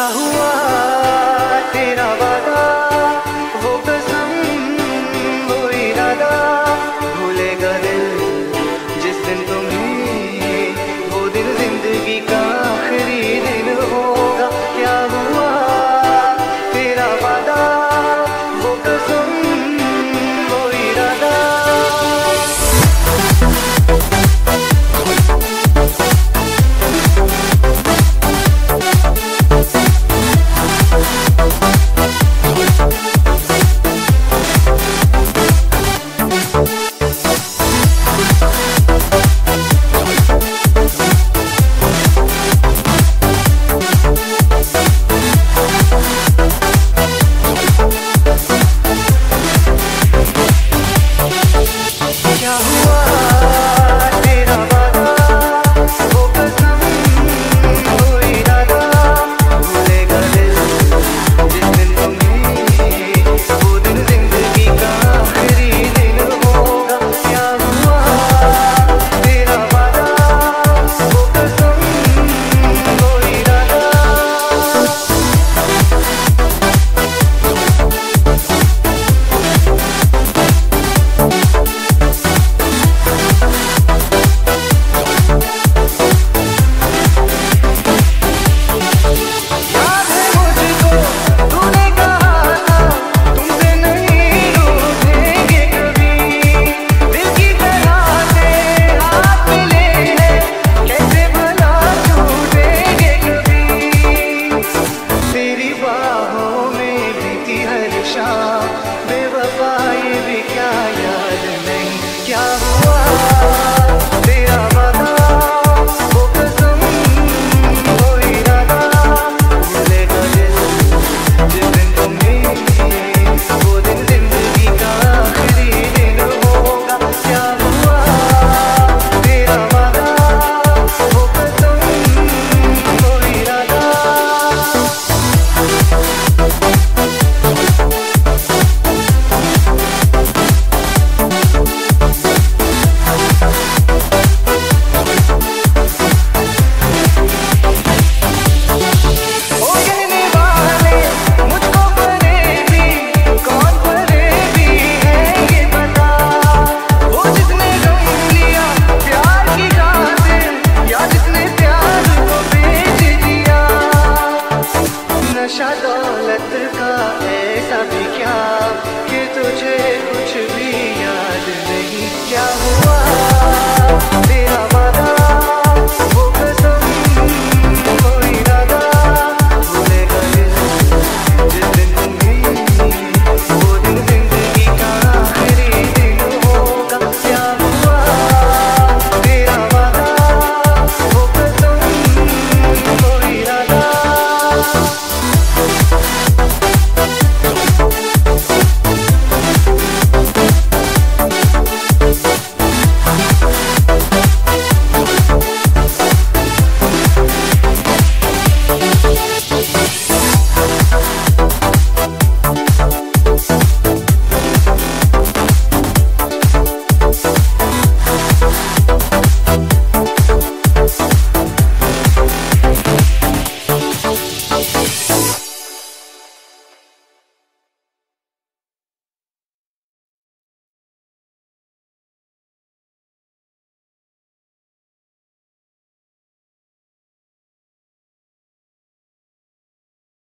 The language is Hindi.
हुआ तेरा वादा, वो कसम, वो इरादा, भूलेगा दिल जिस दिन तुम्हें, वो दिन जिंदगी का आखिरी दिन होगा। क्या हुआ तेरा वादा, वो कसम, वो इरादा। क्या हुआ तेरा वादा, वो कसम, वो इरादा, भूलेगा दिल जिस दिन तुम्हें, वो दिन जिंदगी का आखिरी दिन होगा। क्या हुआ तेरा वादा, वो कसम, वो इरादा। याद है मुझको तूने कहा था, तुमसे नहीं रूठेंगे कभी, दिल की तरह से हाथ मिले हैं, कैसे भला छूटेंगे कभी। तेरी बाहों में बीती हर शाम, बेवफा ये भी क्या याद नहीं। क्या हुआ तेरा वादा, वो कसम, वो इरादा, भूलेगा दिल जिस दिन तुम्हें, वो दिन जिंदगी का आखिरी दिन होगा। क्या हुआ तेरा वादा, वो कसम, वो इरादा। ओ कहने वाले मुझको फरेबी, कौन फरेबी है ये बता, वो जिसने गम लिया प्यार की खातिर, या जिसने प्यार को बेच दिया। नशा दौलत का ऐसा भी क्या कि तुझे कुछ भी याद नहीं। क्या हुआ तेरा वादा, वो कसम, वो इरादा, भूलेगा दिल जिस दिन तुम्हें, वो दिन जिंदगी का आखिरी दिन होगा। क्या हुआ तेरा वादा, वो कसम, वो इरादा।